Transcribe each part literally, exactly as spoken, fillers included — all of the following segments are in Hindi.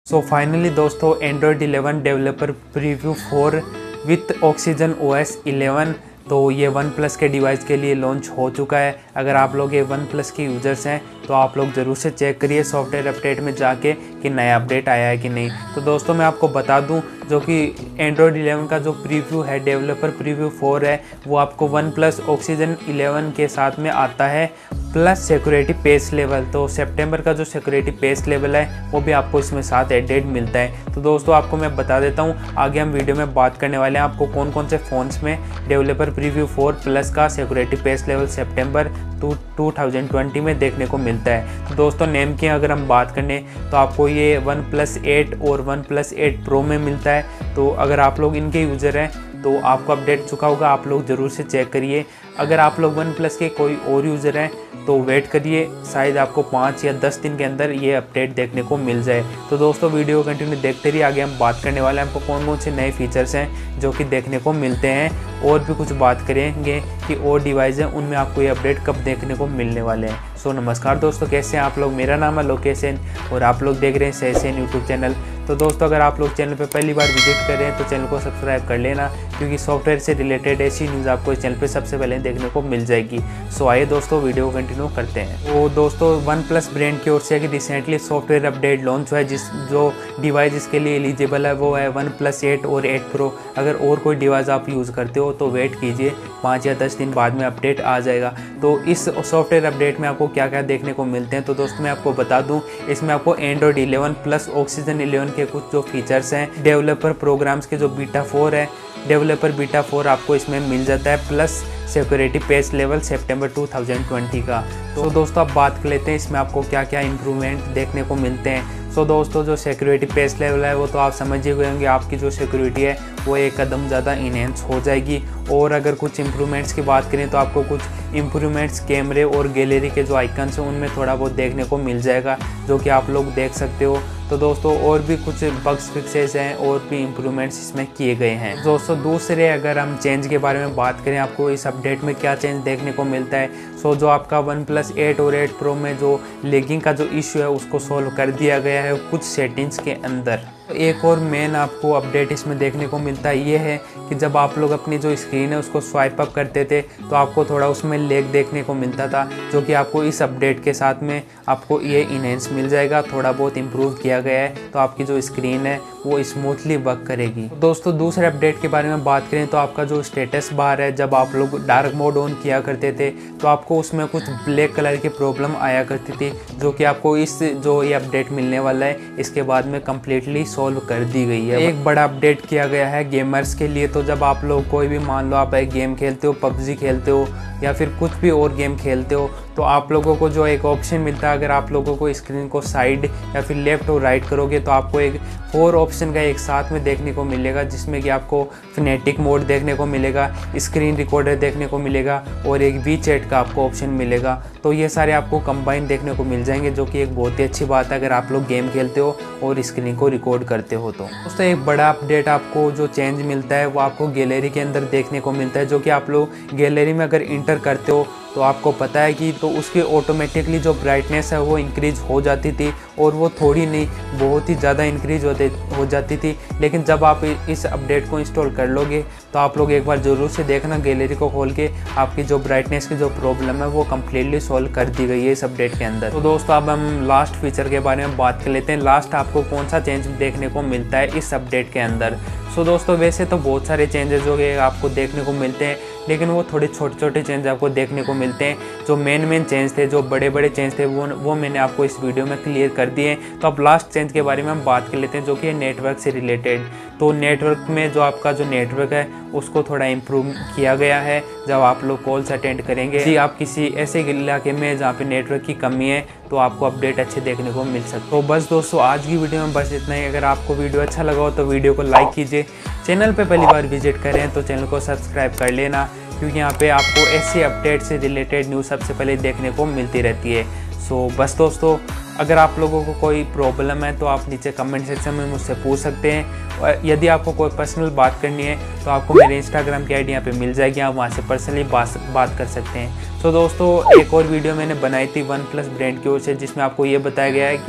सो फाइनली दोस्तों Android eleven developer preview four with Oxygen O S eleven तो ये वन प्लस के डिवाइस के लिए लॉन्च हो चुका है। अगर आप लोग ये वन प्लस के यूज़र्स हैं तो आप लोग ज़रूर से चेक करिए सॉफ्टवेयर अपडेट में जाके कि नया अपडेट आया है कि नहीं। तो दोस्तों मैं आपको बता दूं जो कि एंड्रॉयड इलेवन का जो प्रीव्यू है डेवलपर प्रीव्यू फोर है वो आपको वन प्लस ऑक्सीजन इलेवन के साथ में आता है प्लस सिक्योरिटी पेस लेवल। तो सितंबर का जो सिक्योरिटी पेस लेवल है वो भी आपको इसमें साथ एडेड मिलता है। तो दोस्तों आपको मैं बता देता हूँ, आगे हम वीडियो में बात करने वाले हैं आपको कौन कौन से फ़ोन्स में डेवलपर प्रीव्यू फोर प्लस का सिक्योरिटी पेस लेवल सितंबर टू थाउजेंड ट्वेंटी में देखने को मिलता है। तो दोस्तों नेम की अगर हम बात करें तो आपको ये वन प्लस एट और वन प्लस एट प्रो में मिलता है। तो अगर आप लोग इनके यूज़र हैं तो आपको अपडेट चुका होगा, आप लोग ज़रूर से चेक करिए। अगर आप लोग वन प्लस के कोई और यूज़र हैं तो वेट करिए, शायद आपको पाँच या दस दिन के अंदर ये अपडेट देखने को मिल जाए। तो दोस्तों वीडियो कंटिन्यू देखते रहिए, आगे हम बात करने वाले हैं आपको कौन कौन से नए फीचर्स हैं जो कि देखने को मिलते हैं, और भी कुछ बात करेंगे कि और डिवाइस हैं उनमें आपको ये अपडेट कब देखने को मिलने वाले हैं। सो नमस्कार दोस्तों, कैसे हैं आप लोग? मेरा नाम है लोकेश सेन और आप लोग देख रहे हैं सहसेन यूट्यूब चैनल। तो दोस्तों अगर आप लोग चैनल पर पहली बार विजिट कर रहे हैं तो चैनल को सब्सक्राइब कर लेना, क्योंकि सॉफ्टवेयर से रिलेटेड ऐसी न्यूज़ आपको इस चैनल पे सबसे पहले देखने को मिल जाएगी। सो आइए दोस्तों वीडियो को कंटिन्यू करते हैं। तो दोस्तों वन प्लस ब्रांड की ओर से कि रिसेंटली सॉफ्टवेयर अपडेट लॉन्च हुआ है, जिस जो डिवाइस इसके लिए एलिजिबल है वो है वन प्लस एट और एट प्रो। अगर और कोई डिवाइस आप यूज़ करते हो तो वेट कीजिए, पाँच या दस दिन बाद में अपडेट आ जाएगा। तो इस सॉफ्टवेयर अपडेट में आपको क्या क्या देखने को मिलते हैं तो दोस्तों मैं आपको बता दूं, इसमें आपको Android eleven plus Oxygen eleven के कुछ जो फीचर्स हैं, डेवलपर प्रोग्राम्स के जो बीटा फोर है, डेवलपर बीटा फोर आपको इसमें मिल जाता है, प्लस सिक्योरिटी पेस लेवल सितंबर टू थाउजेंड ट्वेंटी का। तो दोस्तों अब बात कर लेते हैं इसमें आपको क्या क्या इम्प्रूवमेंट देखने को मिलते हैं। सो दोस्तों जो सिक्योरिटी पेस लेवल है वो तो आप समझ ही गए होंगे, आपकी जो सिक्योरिटी है वो एक कदम ज़्यादा इनहेंस हो जाएगी। और अगर कुछ इम्प्रूवमेंट्स की बात करें तो आपको कुछ इम्प्रूवमेंट्स कैमरे और गैलरी के जो आइकन्स हैं उनमें थोड़ा बहुत देखने को मिल जाएगा, जो कि आप लोग देख सकते हो। तो दोस्तों और भी कुछ बग्स फिक्सेस हैं और भी इम्प्रूवमेंट्स इसमें किए गए हैं। दोस्तों दूसरे अगर हम चेंज के बारे में बात करें, आपको इस अपडेट में क्या चेंज देखने को मिलता है। सो जो आपका वन प्लस एट और एट प्रो में जो लैगिंग का जो इशू है उसको सॉल्व कर दिया गया है कुछ सेटिंग्स के अंदर। एक और मेन आपको अपडेट इसमें देखने को मिलता है ये है कि जब आप लोग अपनी जो स्क्रीन है उसको स्वाइप अप करते थे तो आपको थोड़ा उसमें लैग देखने को मिलता था, जो कि आपको इस अपडेट के साथ में आपको ये इनहेंस मिल जाएगा, थोड़ा बहुत इम्प्रूव किया गया है। तो आपकी जो स्क्रीन है वो स्मूथली वर्क करेगी। दोस्तों दूसरे अपडेट के बारे में बात करें तो आपका जो स्टेटस बार है, जब आप लोग डार्क मोड ऑन किया करते थे तो आपको उसमें कुछ ब्लैक कलर की प्रॉब्लम आया करती थी, जो कि आपको इस जो ये अपडेट मिलने वाला है इसके बाद में कम्प्लीटली सॉल्व कर दी गई है। एक बड़ा अपडेट किया गया है गेमर्स के लिए। तो जब आप लोग कोई भी मान लो आप एक गेम खेलते हो, पबजी खेलते हो या फिर कुछ भी और गेम खेलते हो, तो आप लोगों को जो एक ऑप्शन मिलता है, अगर आप लोगों को स्क्रीन को साइड या फिर लेफ्ट और राइट करोगे तो आपको एक फोर ऑप्शन का एक साथ में देखने को मिलेगा, जिसमें कि आपको फिनेटिक मोड देखने को मिलेगा, स्क्रीन रिकॉर्डर देखने को मिलेगा और एक वी चैट का आपको ऑप्शन मिलेगा। तो ये सारे आपको कंबाइन देखने को मिल जाएंगे, जो कि एक बहुत ही अच्छी बात है अगर आप लोग गेम खेलते हो और स्क्रीन को रिकॉर्ड करते हो। तो दोस्तों एक बड़ा अपडेट आपको जो चेंज मिलता है वो आपको गैलरी के अंदर देखने को मिलता है, जो कि आप लोग गैलरी में अगर इंटर करते हो तो आपको पता है कि तो उसकी ऑटोमेटिकली जो ब्राइटनेस है वो इंक्रीज हो जाती थी, और वो थोड़ी नहीं बहुत ही ज़्यादा इंक्रीज होते हो जाती थी। लेकिन जब आप इस अपडेट को इंस्टॉल कर लोगे तो आप लोग एक बार ज़रूर से देखना, गैलरी को खोल के आपकी जो ब्राइटनेस की जो प्रॉब्लम है वो कम्प्लीटली सॉल्व कर दी गई है इस अपडेट के अंदर। तो दोस्तों अब हम लास्ट फीचर के बारे में बात कर लेते हैं। लास्ट आपको कौन सा चेंज देखने को मिलता है इस अपडेट के अंदर। सो दोस्तों वैसे तो बहुत सारे चेंजेस जो कि आपको देखने को मिलते हैं, लेकिन वो थोड़े छोटे छोटे चेंज आपको देखने को मिलते हैं। जो मेन मेन चेंज थे, जो बड़े बड़े चेंज थे वो वो मैंने आपको इस वीडियो में क्लियर कर दिए। तो अब लास्ट चेंज के बारे में हम बात कर लेते हैं, जो कि है नेटवर्क से रिलेटेड। तो नेटवर्क में जो आपका जो नेटवर्क है उसको थोड़ा इम्प्रूव किया गया है। जब आप लोग कॉल्स अटेंड करेंगे, यदि आप किसी ऐसे इलाके में जहाँ पे नेटवर्क की कमी है तो आपको अपडेट अच्छे देखने को मिल सकते। तो बस दोस्तों आज की वीडियो में बस इतना ही। अगर आपको वीडियो अच्छा लगा हो तो वीडियो को लाइक कीजिए, चैनल पे पहली बार विजिट करें तो चैनल को सब्सक्राइब कर लेना, क्योंकि यहाँ पे आपको ऐसे अपडेट से रिलेटेड न्यूज़ सबसे पहले देखने को मिलती रहती है। सो बस दोस्तों अगर आप लोगों को कोई प्रॉब्लम है तो आप नीचे कमेंट सेक्शन में मुझसे पूछ सकते हैं, और यदि आपको कोई पर्सनल बात करनी है तो आपको मेरे इंस्टाग्राम की आईडी यहाँ पे मिल जाएगी, आप वहाँ से पर्सनली बात बात कर सकते हैं। तो दोस्तों एक और वीडियो मैंने बनाई थी वन प्लस ब्रांड की ओर से, जिसमें आपको ये बताया गया है कि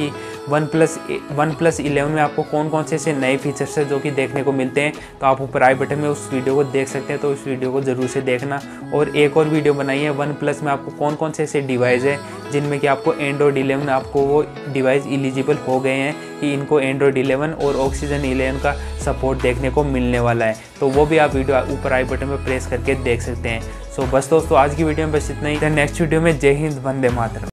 one plus one plus eleven में आपको कौन कौन से ऐसे नए फीचर्स हैं जो कि देखने को मिलते हैं, तो आप ऊपर आई बटन में उस वीडियो को देख सकते हैं। तो उस वीडियो को ज़रूर से देखना। और एक और वीडियो बनाई है वन प्लस में आपको कौन कौन से ऐसे डिवाइस है जिनमें कि आपको एंड्रॉयड इलेवन आपको वो डिवाइस एलिजिबल हो गए हैं कि इनको एंड्रॉयड इलेवन और ऑक्सीजन इलेवन का सपोर्ट देखने को मिलने वाला है। तो वो भी आप वीडियो ऊपर आई बटन में प्रेस करके देख सकते हैं। सो बस दोस्तों, आज की वीडियो में बस इतना ही। नेक्स्ट वीडियो में जय हिंद, वंदे मातरम।